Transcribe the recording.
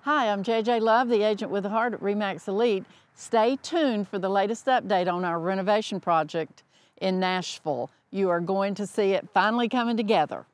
Hi, I'm JJ Love, the agent with the heart at RE/MAX Elite. Stay tuned for the latest update on our renovation project in Nashville. You are going to see it finally coming together.